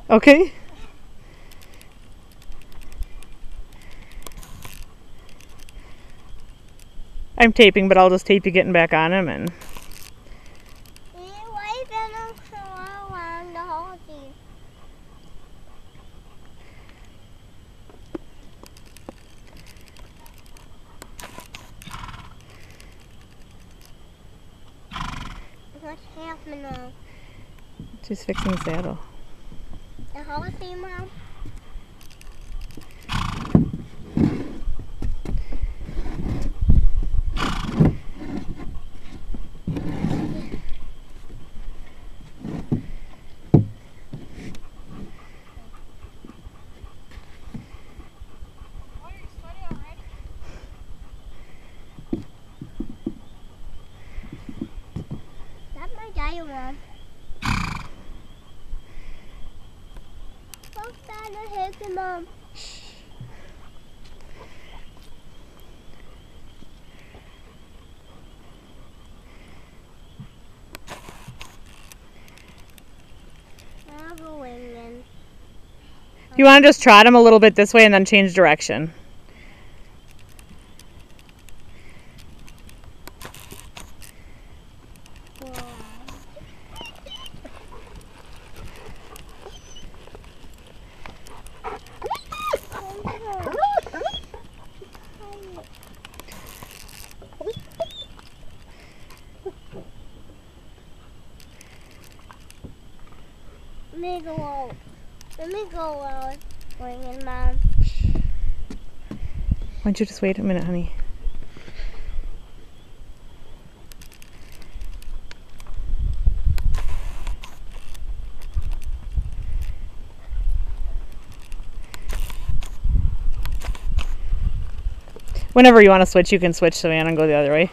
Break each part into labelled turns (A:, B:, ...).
A: Okay. I'm taping, but I'll just tape you getting back on him and.
B: What's happening?
A: She's fixing the saddle.
B: The horsey, Mom? That's my daddy, Mom. What's that in the hickey, Mom? I'll go in.
A: You want to just trot him a little bit this way and then change direction.
B: Let me go out. Bring in, Mom.
A: Why don't you just wait a minute, honey? Whenever you want to switch, you can switch, Savannah, and go the other way.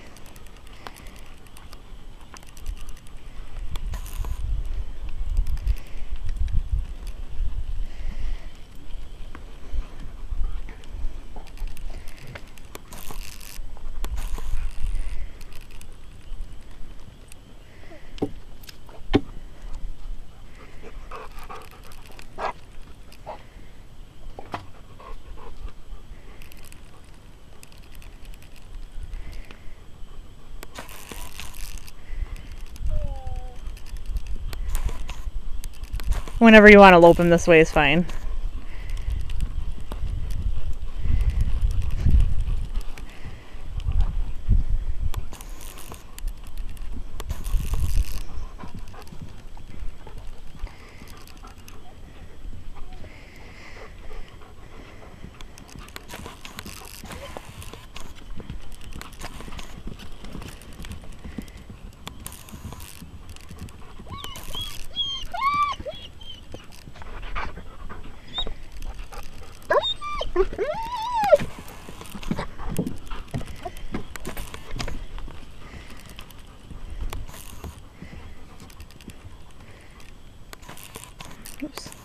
A: Whenever you want to lope him this way is fine. Oops.